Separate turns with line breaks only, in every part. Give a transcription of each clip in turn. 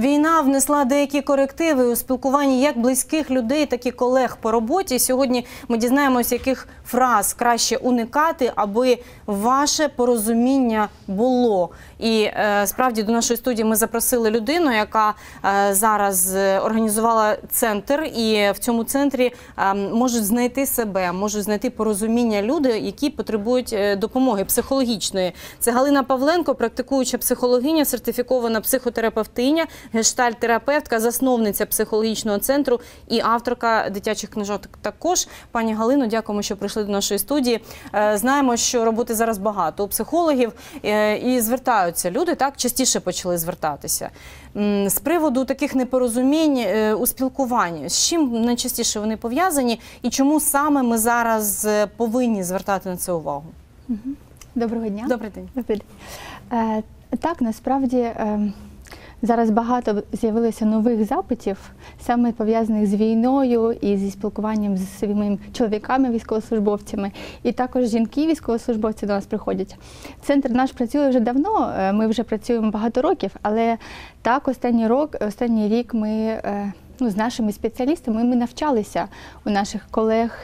Війна внесла деякі корективи у спілкуванні як близьких людей, так і колег по роботі. Сьогодні ми дізнаємося, яких фраз краще уникати, аби ваше порозуміння було. І справді до нашої студії ми запросили людину, яка зараз організувала центр. І в цьому центрі можуть знайти себе, можуть знайти порозуміння люди, які потребують допомоги психологічної. Це Галина Павленко, практикуюча психологиня, сертифікована психотерапевтиня, гештальт-терапевтка, засновниця психологічного центру і авторка дитячих книжок також. Пані Галино, дякуємо, що прийшли до нашої студії. Знаємо, що роботи зараз багато у психологів і звертаються люди, так, частіше почали звертатися. З приводу таких непорозумінь у спілкуванні, з чим найчастіше вони пов'язані і чому саме ми зараз повинні звертати на це увагу?
Доброго дня.
Добрий день.
Добрий день. Так, насправді зараз багато з'явилося нових запитів, саме пов'язаних з війною і зі спілкуванням з своїми чоловіками, військовослужбовцями. І також жінки-військовослужбовці до нас приходять. Центр наш працює вже давно, ми вже працюємо багато років, але так, останній рік ми з нашими спеціалістами ми навчалися у наших колег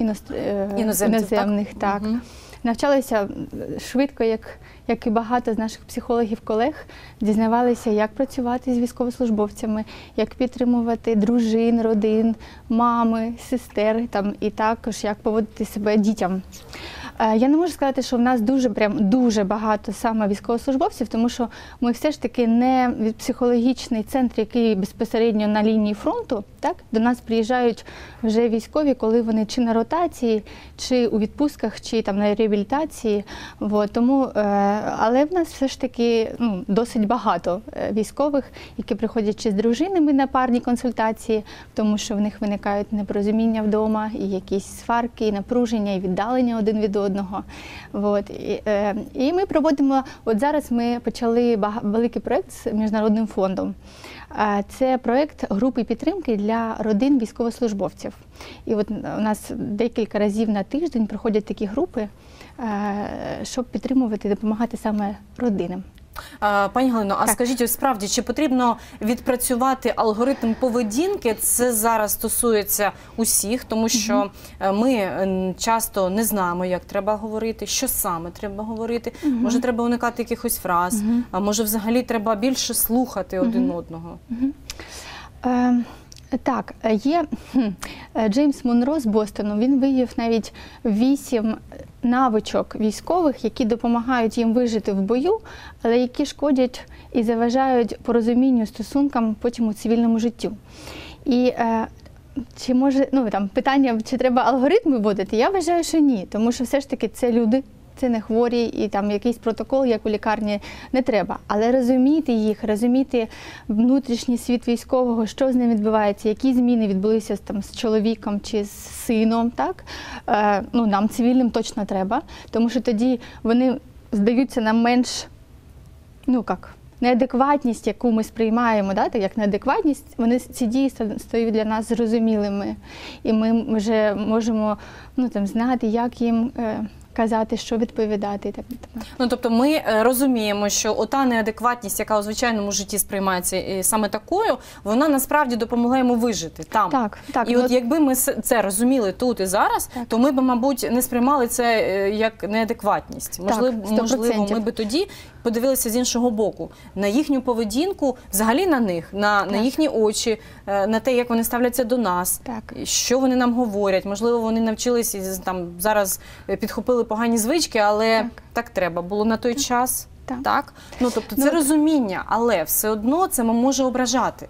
іноземних. Так. Навчалися швидко, як і багато з наших психологів-колег, дізнавалися, як працювати з військовослужбовцями, як підтримувати дружин, родин, мами, сестер, і також як поводити себе дітям. Я не можу сказати, що в нас дуже багато саме військовослужбовців, тому що ми все ж таки не психологічний центр, який безпосередньо на лінії фронту. Так? До нас приїжджають вже військові, коли вони чи на ротації, чи у відпустках, чи на реабілітації. Але в нас все ж таки досить багато військових, які приходять чи з дружинами на парні консультації, тому що в них виникають непорозуміння вдома, і якісь сварки, і напруження, і віддалення один від одного. І ми проводимо, зараз ми почали великий проєкт з Міжнародним фондом. Це проєкт групи підтримки для родин військовослужбовців. І у нас декілька разів на тиждень проходять такі групи, щоб підтримувати і допомагати саме родинам.
Пані Галино, а скажіть, справді, чи потрібно відпрацювати алгоритм поведінки? Це зараз стосується усіх, тому що ми часто не знаємо, як треба говорити, що саме треба говорити. Може, треба уникати якихось фраз, а може, взагалі, треба більше слухати один одного?
Так, є Джеймс Монро з Бостону, він виявив навіть 8 навичок військових, які допомагають їм вижити в бою, але які шкодять і заважають порозумінню, стосункам потім у цивільному життю. І чи може, питання, чи треба алгоритми вводити, я вважаю, що ні, тому що все ж таки це люди. Це не хворі, і якийсь протокол, як у лікарні, не треба. Але розуміти їх, розуміти внутрішній світ військового, що з ним відбувається, які зміни відбулися з чоловіком чи з сином, так? Нам, цивільним, точно треба, тому що тоді вони здаються нам менш, неадекватність, яку ми сприймаємо, як неадекватність, ці дії стають для нас зрозумілими. І ми вже можемо знати, як їм казати, що відповідати.
Тобто ми розуміємо, що ота неадекватність, яка у звичайному житті сприймається саме такою, вона насправді допомогла йому вижити там.
Так.
І якби ми це розуміли тут і зараз, то ми б, мабуть, не сприймали це як неадекватність. Можливо, ми б тоді подивилися з іншого боку на їхню поведінку, взагалі на них, на їхні очі, на те, як вони ставляться до нас, що вони нам говорять. Можливо, вони навчились зараз підхопили погані звички, але так треба було на той час. Так? Тобто це розуміння, але все одно це може ображати.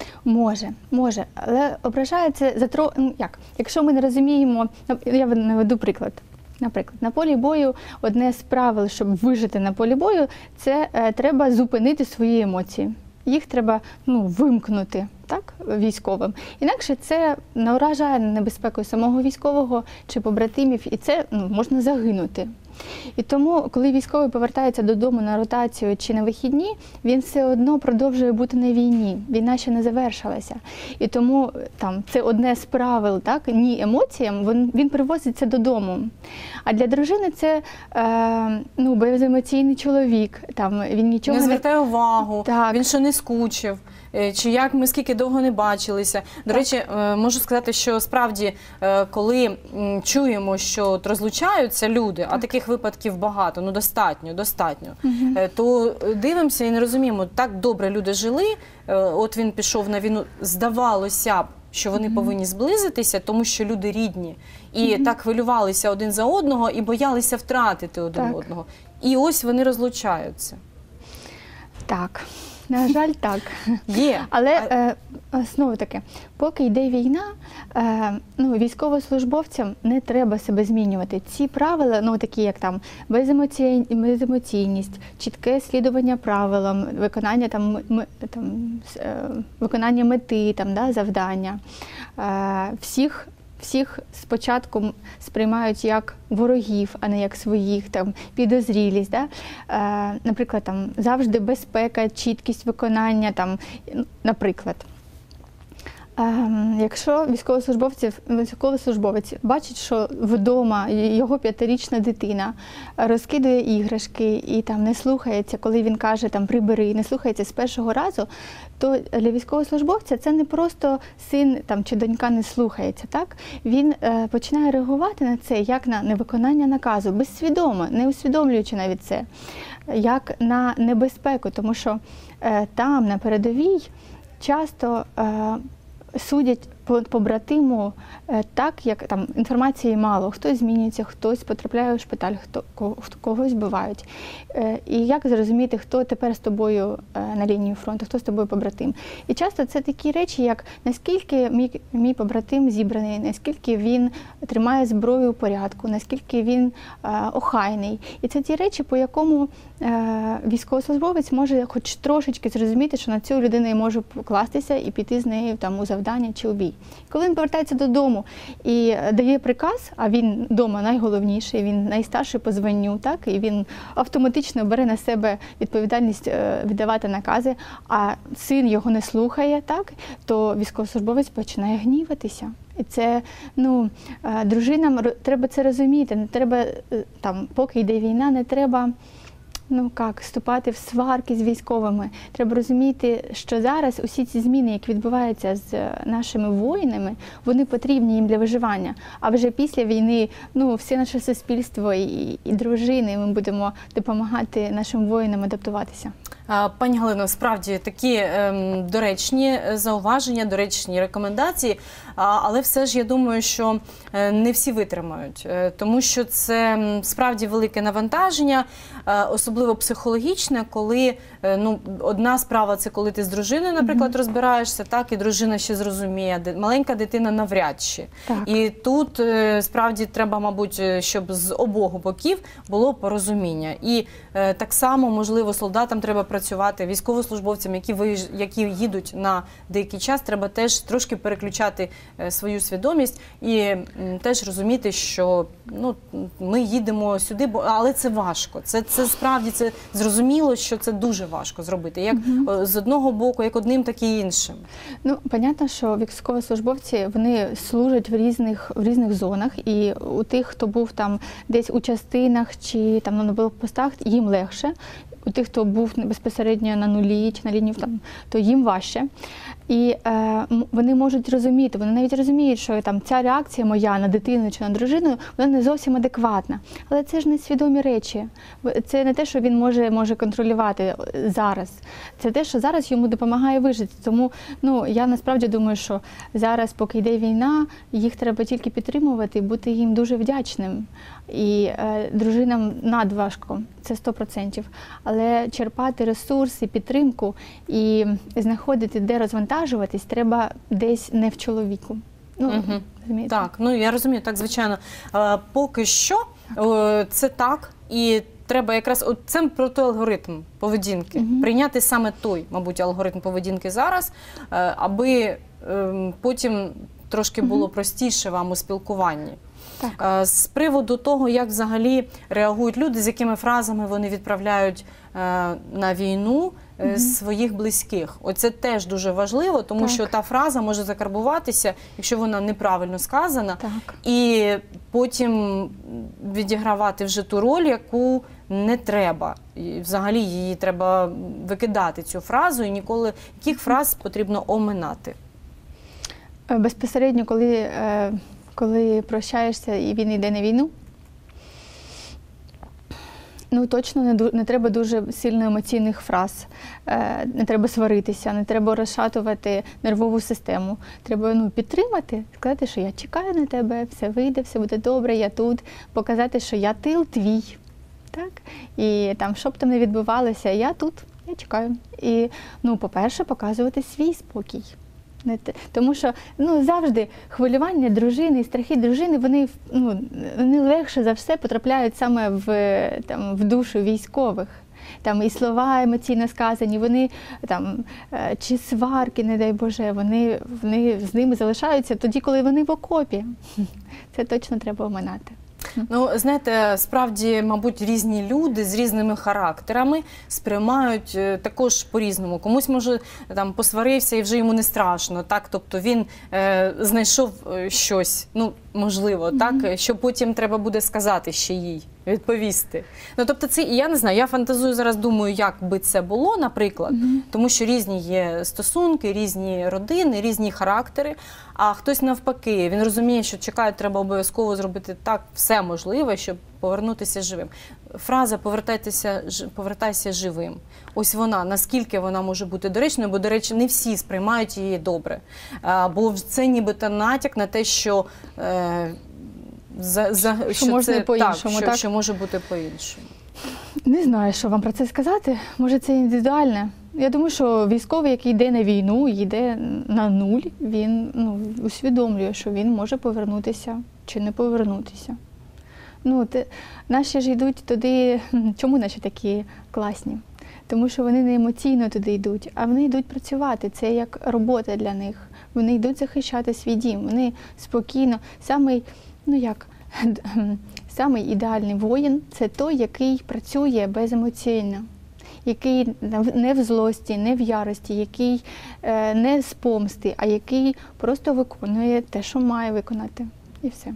Може. Але ображає це якщо ми не розуміємо, я наведу приклад. Наприклад, на полі бою одне з правил, щоб вижити на полі бою, це треба зупинити свої емоції. Їх треба вимкнути військовим. Інакше це наражає на небезпеку самого військового чи побратимів, і це можна загинути. І тому, коли військовий повертається додому на ротацію чи на вихідні, він все одно продовжує бути на війні. Війна ще не завершилася. І тому це одне з правил, ні емоціям, він привозить це додому. А для дружини це беземоційний чоловік. Він нічого
не звертає увагу, він ще не скучив. чи як ми скільки довго не бачилися. До речі, можу сказати, що справді, коли чуємо, що от розлучаються люди, а таких випадків багато, ну достатньо, то дивимося і не розуміємо, так добре люди жили, от він пішов на війну, здавалося б, що вони повинні зблизитися, тому що люди рідні. І так хвилювалися один за одного і боялися втратити один одного. І ось вони розлучаються.
Так, на жаль, так.
Є.
Але, знову таки, поки йде війна, військовослужбовцям не треба себе змінювати. Ці правила, такі як там беземоційність, чітке слідування правилам, виконання мети, завдання, всіх спочатку сприймають як ворогів, а не як своїх, підозрілість. Наприклад, завжди безпека, чіткість виконання, наприклад. Якщо військовослужбовець бачить, що вдома його 5-річна дитина розкидує іграшки і не слухається, коли він каже прибери, не слухається з першого разу, то для військовослужбовця це не просто син чи донька не слухається. Так? Він починає реагувати на це як на невиконання наказу, безсвідомо, не усвідомлюючи навіть це, як на небезпеку, тому що там, на передовій, часто судять побратиму так, як інформації мало. Хтось змінюється, хтось потрапляє у шпиталь, когось вбивають. І як зрозуміти, хто тепер з тобою на лінії фронту, хто з тобою побратим. І часто це такі речі, як наскільки мій побратим зібраний, наскільки він тримає зброю у порядку, наскільки він охайний. І це ті речі, по якому військовослужбовець може хоч трошечки зрозуміти, що на цю людину я можу покластися і піти з нею у завдання чи у бій. Коли він повертається додому і дає приказ, а він вдома найголовніший, він найстарший по званню, так, і він автоматично бере на себе відповідальність віддавати накази, а син його не слухає, так, то військовослужбовець починає гніватися. І це, дружинам треба це розуміти, не треба, поки йде війна, не треба вступати в сварки з військовими. Треба розуміти, що зараз усі ці зміни, які відбуваються з нашими воїнами, вони потрібні їм для виживання. А вже після війни, все наше суспільство і дружини, ми будемо допомагати нашим воїнам адаптуватися.
Пані Галино, справді такі доречні зауваження, доречні рекомендації, але все ж я думаю, що не всі витримають, тому що це справді велике навантаження, особливо психологічне, коли одна справа – це коли ти з дружиною, наприклад, розбираєшся, так, і дружина ще зрозуміє, маленька дитина навряд чи.
Так.
І тут справді треба, мабуть, щоб з обох боків було порозуміння. І так само, можливо, солдатам треба працювати, військовослужбовцям, які їдуть на деякий час, треба теж трошки переключати свою свідомість і теж розуміти, що ми їдемо сюди, але це важко. Це справді, це зрозуміло, що це дуже важко зробити, як з одного боку, як одним, так і іншим.
Понятно, що військовослужбовці, вони служать в різних зонах, і у тих, хто був десь у частинах чи на блокпостах, їм легше. У тих, хто був безпосередньо на нулі чи на лінії, то їм важче. І вони можуть розуміти, вони навіть розуміють, що ця реакція моя на дитину чи на дружину, вона не зовсім адекватна. Але це ж не свідомі речі. Це не те, що він може контролювати зараз. Це те, що зараз йому допомагає вижити. Тому я насправді думаю, що зараз, поки йде війна, їх треба тільки підтримувати і бути їм дуже вдячним. І дружинам надважко, це 100%. Але черпати ресурси, підтримку і знаходити, де розвантажуватись, треба десь не в чоловіку.
Так, я розумію, так, звичайно. Поки що це так, і треба якраз, це про той алгоритм поведінки, прийняти саме той, мабуть, алгоритм поведінки зараз, аби потім трошки було простіше вам у спілкуванні. Так. З приводу того, як взагалі реагують люди, з якими фразами вони відправляють на війну своїх близьких. Оце теж дуже важливо, тому що та фраза може закарбуватися, якщо вона неправильно сказана, і потім відігравати вже ту роль, яку не треба. І взагалі її треба викидати, цю фразу, і ніколи, яких фраз потрібно оминати?
Безпосередньо, коли прощаєшся і він йде на війну, ну, точно не треба дуже сильно емоційних фраз, не треба сваритися, не треба розшатувати нервову систему. Треба підтримати, сказати, що я чекаю на тебе, все вийде, все буде добре, я тут, показати, що я тил твій. Так? І там, що б там не відбувалося, я тут, я чекаю. І, по-перше, показувати свій спокій. Тому що завжди хвилювання дружини і страхи дружини, вони легше за все потрапляють саме в душу військових. Там і слова емоційно сказані, вони чи сварки, не дай Боже, вони з ними залишаються тоді, коли вони в окопі. Це точно треба оминати.
Ну, знаєте, справді, мабуть, різні люди з різними характерами сприймають також по-різному. Комусь, може, там посварився і вже йому не страшно, так? Тобто він знайшов щось, можливо, так? Що потім треба буде сказати ще їй, відповісти. Тобто це, я не знаю, я фантазую зараз, думаю, як би це було, наприклад, тому що різні є стосунки, різні родини, різні характери, а хтось навпаки, він розуміє, що чекає, треба обов'язково зробити так все можливе, щоб повернутися живим. Фраза «повертайся живим». Ось вона, наскільки вона може бути доречною, бо, до речі, не всі сприймають її добре. Бо це нібито натяк на те, що що може бути по-іншому.
Не знаю, що вам про це сказати. Може, це індивідуальне. Я думаю, що військовий, який йде на війну, йде на нуль, він усвідомлює, що він може повернутися чи не повернутися. Наші ж йдуть туди, чому наші такі класні? Тому що вони не емоційно туди йдуть, а вони йдуть працювати. Це як робота для них. Вони йдуть захищати свій дім. Вони спокійно. Самий ідеальний воїн – це той, який працює беземоційно, який не в злості, не в ярості, який не з помсти, а який просто виконує те, що має виконати. І все.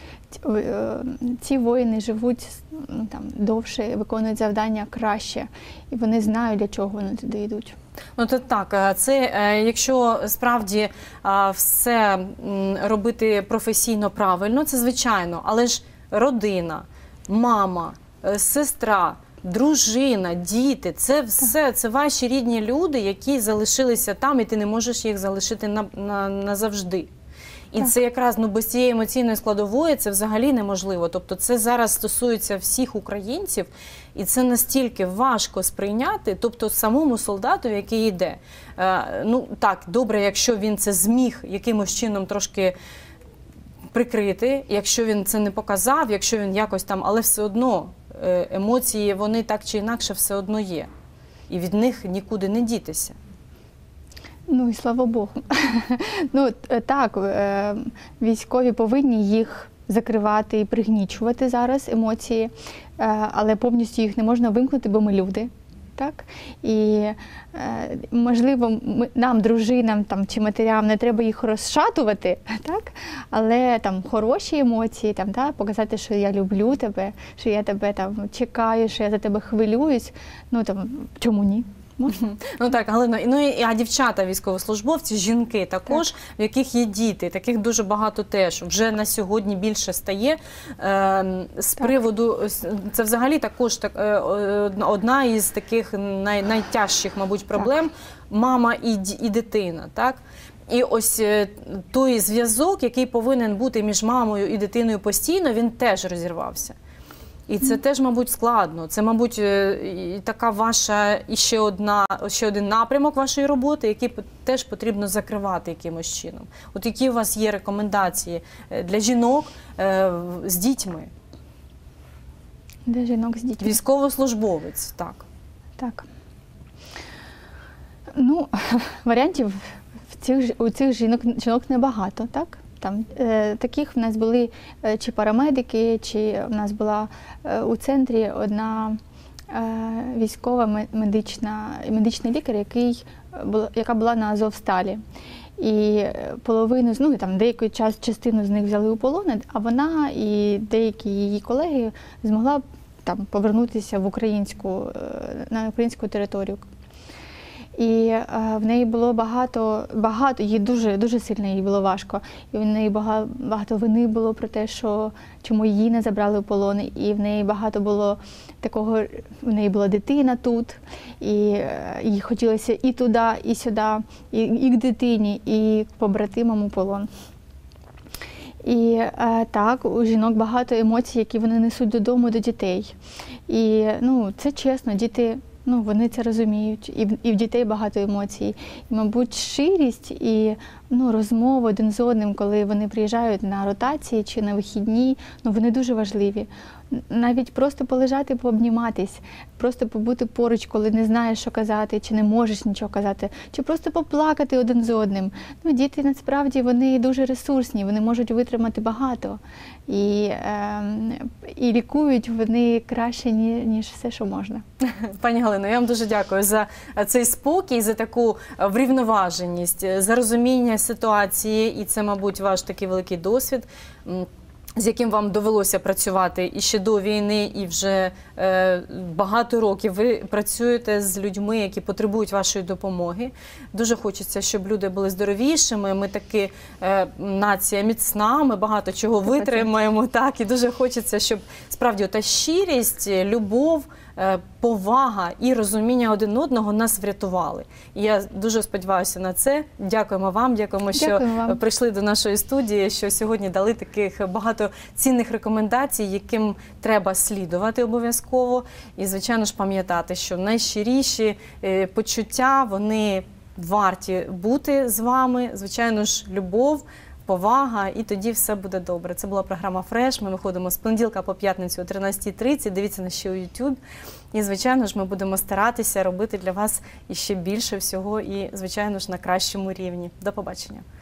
Ці воїни живуть довше, виконують завдання краще, і вони знають, для чого вони туди йдуть.
То так, це якщо справді все робити професійно правильно, це звичайно, але ж родина, мама, сестра, дружина, діти – це все, це ваші рідні люди, які залишилися там, і ти не можеш їх залишити назавжди. І це якраз без цієї емоційної складової це взагалі неможливо. Тобто це зараз стосується всіх українців, і це настільки важко сприйняти, тобто самому солдату, який йде. Так, добре, якщо він це зміг якимось чином трошки прикрити, якщо він це не показав, якщо він якось там, але все одно емоції, вони так чи інакше все одно є. І від них нікуди не дітися.
І слава Богу. Так, військові повинні їх закривати і пригнічувати зараз емоції, але повністю їх не можна вимкнути, бо ми люди. Так? І, можливо, нам, дружинам чи матерям, не треба їх розшатувати, так? Але хороші емоції, показати, що я люблю тебе, що я тебе чекаю, що я за тебе хвилююсь, чому ні? Можна?
Так, Галино, а дівчата військовослужбовці, жінки також, в яких є діти, таких дуже багато теж, вже на сьогодні більше стає. З приводу, це взагалі також одна із таких найтяжчих, мабуть, проблем – мама і дитина, так? І ось той зв'язок, який повинен бути між мамою і дитиною постійно, він теж розірвався. І це теж, мабуть, складно. Це, мабуть, така ваша ще один напрямок вашої роботи, який теж потрібно закривати якимось чином. От які у вас є рекомендації для жінок з дітьми?
Для жінок з дітьми?
Військовослужбовець, так.
Так. Варіантів у цих жінок небагато, так? Таких в нас були чи парамедики, чи в нас була у центрі одна військова медичний лікар, яка була на Азовсталі. І половину, деяку частину з них взяли у полон, а вона і деякі її колеги змогла там повернутися в на українську територію. І в неї було багато, їй дуже сильно їй було важко. І в неї багато вини було про те, чому її не забрали в полон. І в неї багато було такого, в неї була дитина тут, і їй хотілося і туди, і сюди, і к дитині, і к побратимам у полон. І так, у жінок багато емоцій, які вони несуть додому до дітей. І це чесно, діти, вони це розуміють, і в дітей багато емоцій. І, мабуть, щирість і розмови один з одним, коли вони приїжджають на ротації чи на вихідні, вони дуже важливі. Навіть просто полежати, пообніматись, просто побути поруч, коли не знаєш, що казати, чи не можеш нічого казати, чи просто поплакати один з одним. Діти, насправді, вони дуже ресурсні, вони можуть витримати багато. І лікують вони краще, ніж все, що можна.
Пані Галино, я вам дуже дякую за цей спокій, за таку врівноваженість, за розуміння ситуації. І це, мабуть, ваш такий великий досвід, з яким вам довелося працювати і ще до війни, і вже багато років ви працюєте з людьми, які потребують вашої допомоги. Дуже хочеться, щоб люди були здоровішими, ми таки нація міцна, ми багато чого витримаємо, так, і дуже хочеться, щоб справді та щирість, любов, повага і розуміння один одного нас врятували. І я дуже сподіваюся на це. Дякуємо вам, дякуємо, що прийшли до нашої студії, що сьогодні дали таких багато цінних рекомендацій, яким треба слідувати обов'язково. І, звичайно ж, пам'ятати, що найщиріші почуття, вони варті бути з вами. Звичайно ж, любов, повага, і тоді все буде добре. Це була програма «Фреш». Ми виходимо з понеділка по п'ятницю о 13:30. Дивіться нас ще у YouTube. І, звичайно ж, ми будемо старатися робити для вас іще більше всього і, звичайно ж, на кращому рівні. До побачення.